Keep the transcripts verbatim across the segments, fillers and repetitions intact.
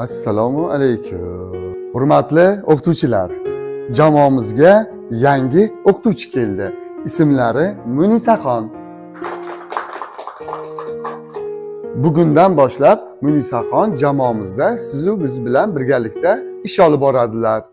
Assalomu alaykum. Hurmatli o'qituvchilar, jamoamizga yangi o'qituvchi keldi. Ismlari Munisaxon. Bugundan boshlab Munisaxon jamoamizda siz va biz bilan birgalikda ish olib boradilar.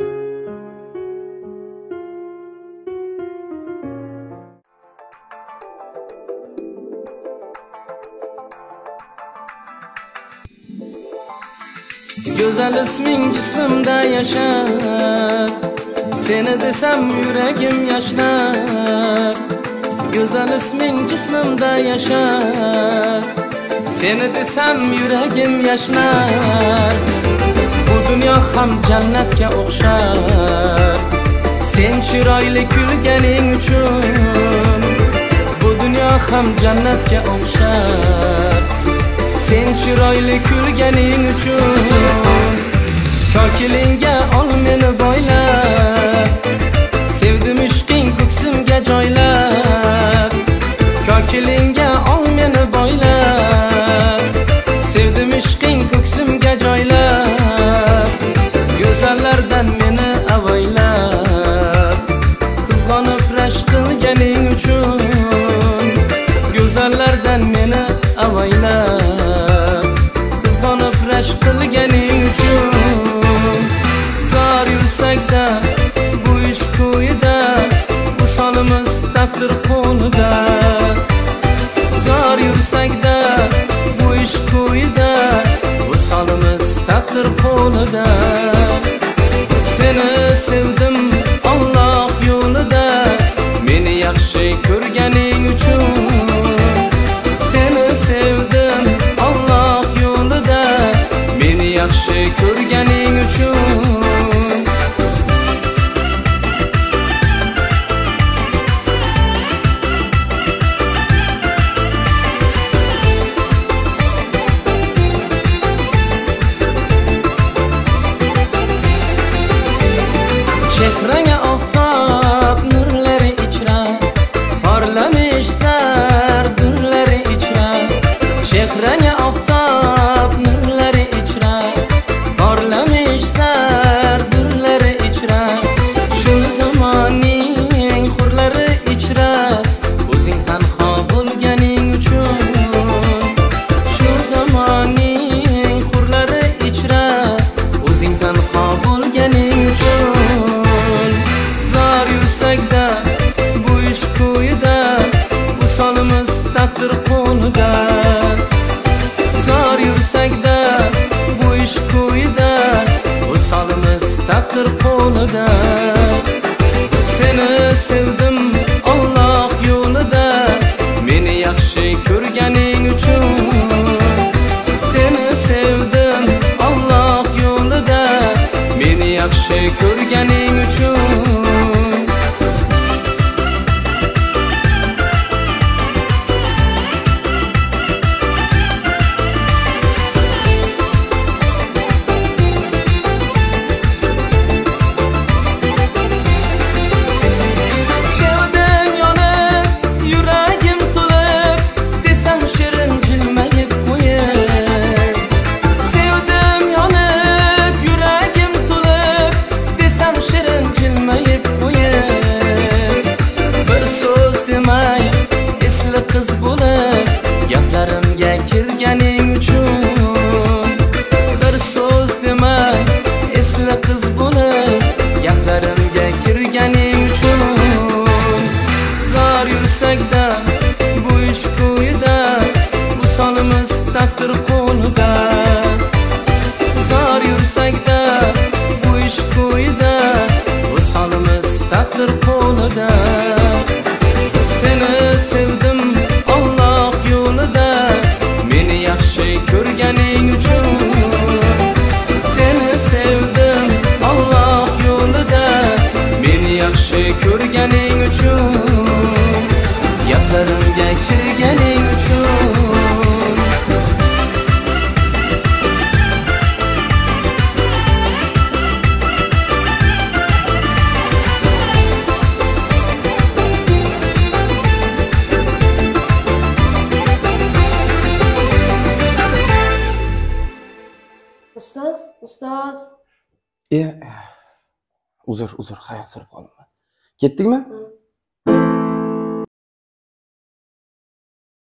Güzel ismin cismimde yaşar, seni desem yüreğim yaşlar. Güzel ismin cismimde yaşar, seni desem yüreğim yaşlar. Bu dünya ham cennetke okşar, sen chiroyli kulganing uchun. Bu dünya ham cennetke okşar, sen chiroyli kulganing uchun. Kokilinga ol meni boylab, sevdim ishqing ko'ksimga joylab. Kokilinga ol meni boylab, sevdim ishqing ko'ksimga joylab. Go'zallardan meni avaylab, qizg'onib rashk qilganing uchun. Go'zallardan meni avaylab, qizg'onib rashk qilganing uchun. Zor yursakda bu ish ko'yida, bu sonimiz taqdir qo'lida. Zor yursakda bu ish ko'yida, bu sonimiz taqdir qo'lida. Seni sevdim Alloh yo'lida, meni yaxshi ko'rganing uchun. Seni sevdim Alloh yo'lida, meni yaxshi ko'rganing uchun. Chehranga oftob nurlari ichra, porlamish sardurlari ichra. Chehranga oftob nurlari ichra, porlamish sardurlari ichra. Shu zamonning hurlari ichra, o'zing tanho bo'lganing uchun. Shu zamonning hurlari ichra, o'zing tanho bo'lganing uchun. Zor yursakda bu ish ko'yida, bu sonimiz taqdir qo'lida. Zor yursakda bu ish ko'yida, bu sonimiz taqdir qo'lida. Seni sevdim Alloh yo'lida, meni yaxshi ko'rganing uchun. Seni sevdim Alloh yo'lida, meni yaxshi ko'rganing uchun. Ustoz, ustoz. E, uzr, uzr, xayol surib qolibman. Ketdingmi? Ha.